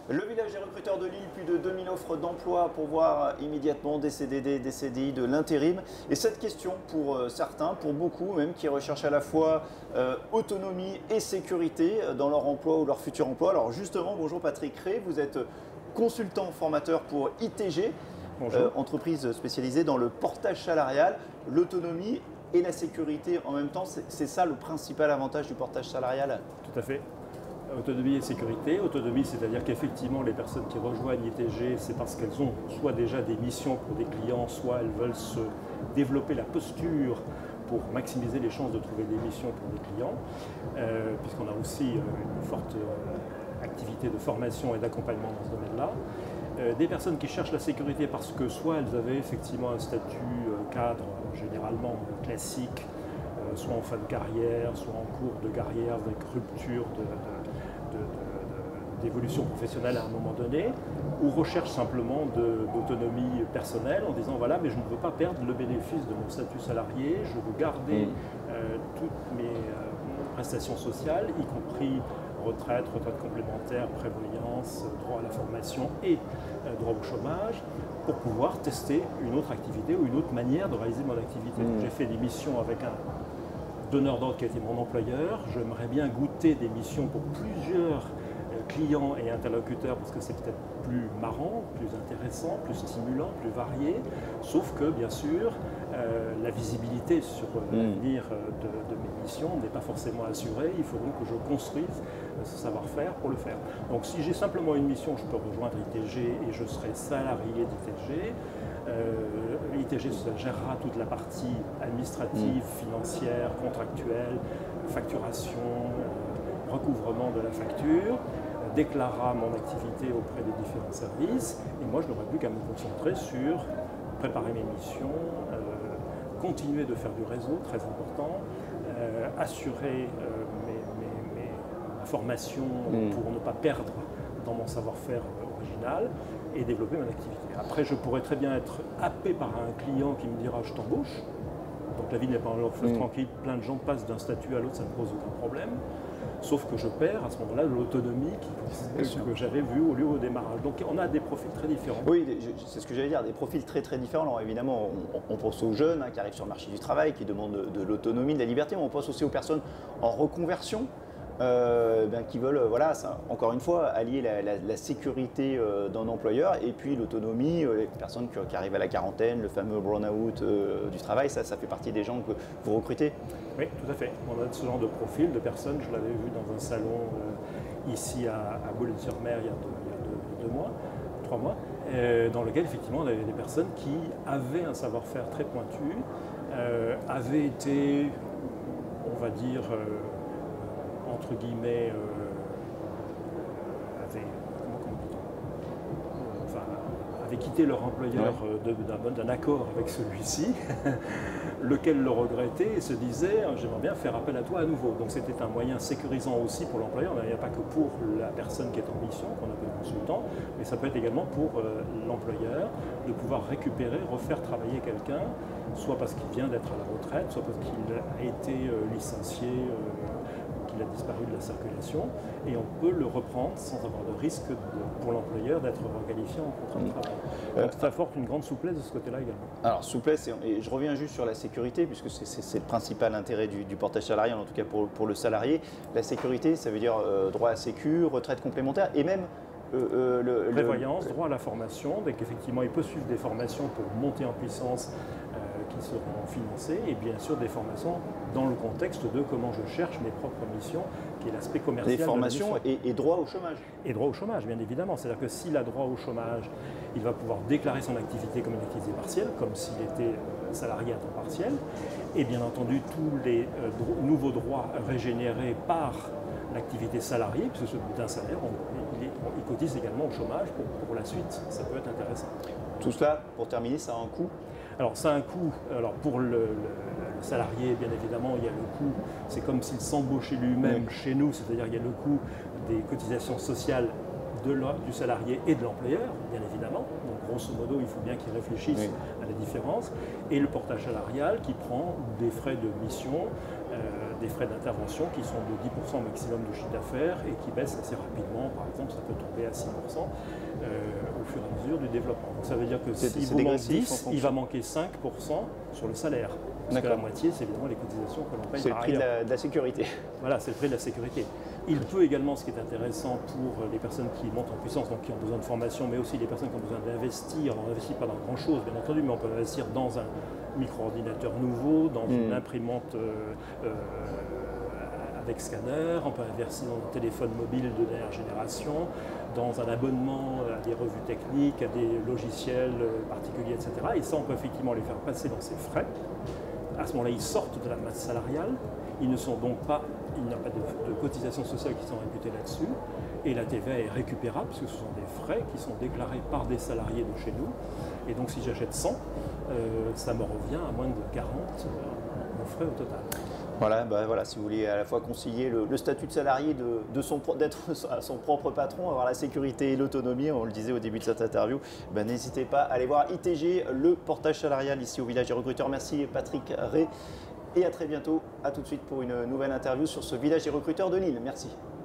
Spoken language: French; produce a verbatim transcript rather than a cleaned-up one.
Le village des recruteurs de Lille, plus de deux mille offres d'emploi pour voir immédiatement des C D D, des C D I, de l'intérim. Et cette question pour certains, pour beaucoup même, qui recherchent à la fois euh, autonomie et sécurité dans leur emploi ou leur futur emploi. Alors justement, bonjour Patrick Rey, vous êtes consultant formateur pour I T G, euh, entreprise spécialisée dans le portage salarial, l'autonomie et la sécurité en même temps. C'est ça le principal avantage du portage salarial? Tout à fait. Autonomie et sécurité. Autonomie, c'est-à-dire qu'effectivement, les personnes qui rejoignent I T G, c'est parce qu'elles ont soit déjà des missions pour des clients, soit elles veulent se développer la posture pour maximiser les chances de trouver des missions pour des clients, euh, puisqu'on a aussi euh, une forte euh, activité de formation et d'accompagnement dans ce domaine-là. Euh, des personnes qui cherchent la sécurité parce que soit elles avaient effectivement un statut euh, cadre, généralement euh, classique, euh, soit en fin de carrière, soit en cours de carrière avec rupture de, de d'évolution professionnelle à un moment donné, ou recherche simplement d'autonomie personnelle en disant voilà, mais je ne veux pas perdre le bénéfice de mon statut salarié, je veux garder euh, toutes mes euh, prestations sociales, y compris retraite, retraite complémentaire, prévoyance, droit à la formation et euh, droit au chômage, pour pouvoir tester une autre activité ou une autre manière de réaliser mon activité. Mmh. J'ai fait des missions avec un donneur d'ordre qui a été mon employeur, j'aimerais bien goûter des missions pour plusieurs clients et interlocuteurs parce que c'est peut-être plus marrant, plus intéressant, plus stimulant, plus varié, sauf que bien sûr euh, la visibilité sur euh, mmh. l'avenir de, de mes missions n'est pas forcément assurée, il faut donc que je construise euh, ce savoir-faire pour le faire. Donc si j'ai simplement une mission, je peux rejoindre I T G et je serai salarié d'I T G. Euh, I T G gérera toute la partie administrative, mmh. financière, contractuelle, facturation, euh, recouvrement de la facture, déclarera mon activité auprès des différents services et moi je n'aurai plus qu'à me concentrer sur préparer mes missions, euh, continuer de faire du réseau, très important, euh, assurer euh, mes, mes, mes, ma formation mmh. pour ne pas perdre dans mon savoir-faire original et développer mon activité. Après je pourrais très bien être happé par un client qui me dira je t'embauche, donc la vie n'est pas un long fleuve mmh. tranquille, plein de gens passent d'un statut à l'autre, ça ne pose aucun problème. Sauf que je perds à ce moment-là l'autonomie que j'avais vue au lieu au démarrage. Donc on a des profils très différents. Oui, c'est ce que j'allais dire, des profils très très différents. Alors évidemment, on, on pense aux jeunes hein, qui arrivent sur le marché du travail, qui demandent de, de l'autonomie, de la liberté, mais on pense aussi aux personnes en reconversion. Euh, ben, qui veulent, voilà, ça, encore une fois, allier la, la, la sécurité euh, d'un employeur et puis l'autonomie, euh, les personnes qui, qui arrivent à la quarantaine, le fameux burn-out euh, du travail, ça, ça fait partie des gens que vous recrutez? Oui, tout à fait. On a ce genre de profil de personnes, je l'avais vu dans un salon euh, ici à, à Boulogne-sur-Mer il y a, deux, il y a deux, deux mois, trois mois, euh, dans lequel effectivement on avait des personnes qui avaient un savoir-faire très pointu, euh, avaient été, on va dire, euh, entre guillemets, euh, avaient, comment, comment dit-on, enfin, avaient quitté leur employeur ouais. d'un accord avec celui-ci, lequel le regrettait et se disait « j'aimerais bien faire appel à toi à nouveau ». Donc c'était un moyen sécurisant aussi pour l'employeur, il n'y a pas que pour la personne qui est en mission, qu'on appelle consultant, mais ça peut être également pour euh, l'employeur de pouvoir récupérer, refaire travailler quelqu'un, soit parce qu'il vient d'être à la retraite, soit parce qu'il a été euh, licencié, euh, il a disparu de la circulation et on peut le reprendre sans avoir de risque de, pour l'employeur d'être requalifié en contrat de travail. Donc ça apporte une grande souplesse de ce côté-là également. Alors souplesse, et je reviens juste sur la sécurité puisque c'est le principal intérêt du, du portage salarial, en tout cas pour, pour le salarié. La sécurité, ça veut dire euh, droit à sécu, retraite complémentaire et même Euh, euh, le, prévoyance, le... droit à la formation, dès qu'effectivement il peut suivre des formations pour monter en puissance euh, qui seront financées et bien sûr des formations dans le contexte de comment je cherche mes propres missions, qui est l'aspect commercial. Des formations de et, et droit au chômage. Et droit au chômage, bien évidemment. C'est-à-dire que s'il a droit au chômage, il va pouvoir déclarer son activité comme une activité partielle, comme s'il était salarié à temps partiel. Et bien entendu, tous les euh, dro nouveaux droits régénérés par l'activité salariée, puisque d'un salaire, on, il, il cotise également au chômage pour, pour la suite. Ça peut être intéressant. Tout cela, pour terminer, ça a un coût? Alors, ça a un coût. Alors, pour le, le, le salarié, bien évidemment, il y a le coût. C'est comme s'il s'embauchait lui-même oui. chez nous, c'est-à-dire il y a le coût des cotisations sociales de la, du salarié et de l'employeur, bien évidemment. Donc grosso modo, il faut bien qu'ils réfléchissent oui. à la différence. Et le portage salarial qui prend des frais de mission, euh, des frais d'intervention qui sont de dix pour cent maximum du chiffre d'affaires et qui baissent assez rapidement. Par exemple, ça peut tomber à six pour cent euh, au fur et à mesure du développement. Donc ça veut dire que s'il vous manque dix, il va manquer cinq pour cent sur le salaire. Parce que la moitié, c'est évidemment les cotisations que l'on paye par ailleurs. C'est le prix de la, de la sécurité. Voilà, c'est le prix de la sécurité. Il peut également, ce qui est intéressant pour les personnes qui montent en puissance, donc qui ont besoin de formation, mais aussi les personnes qui ont besoin d'investir. On n'investit pas dans grand-chose, bien entendu, mais on peut investir dans un micro-ordinateur nouveau, dans mmh. une imprimante euh, euh, avec scanner, on peut investir dans un téléphone mobile de dernière génération, dans un abonnement à des revues techniques, à des logiciels particuliers, et cetera. Et ça, on peut effectivement les faire passer dans ces frais. À ce moment-là, ils sortent de la masse salariale, ils ne sont donc pas, il n'y a pas de, de cotisations sociales qui sont réputées là-dessus, et la T V A est récupérable, puisque ce sont des frais qui sont déclarés par des salariés de chez nous, et donc si j'achète cent, euh, ça me revient à moins de quarante euh, en frais au total. Voilà, bah voilà, si vous voulez à la fois concilier le, le statut de salarié, de, de son, d'être son propre patron, avoir la sécurité et l'autonomie, on le disait au début de cette interview, bah, n'hésitez pas à aller voir I T G, le portage salarial ici au Village des Recruteurs. Merci Patrick Rey et à très bientôt. À tout de suite pour une nouvelle interview sur ce Village des Recruteurs de Lille. Merci.